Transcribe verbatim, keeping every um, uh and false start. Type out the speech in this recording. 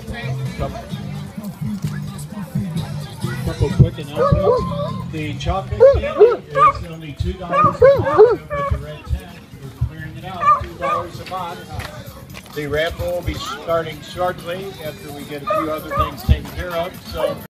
Couple quick announcements. The chocolate candy is only two dollars a box over at the red tent. We're clearing it out, two dollars a box. The raffle will be starting shortly after we get a few other things taken care of. So.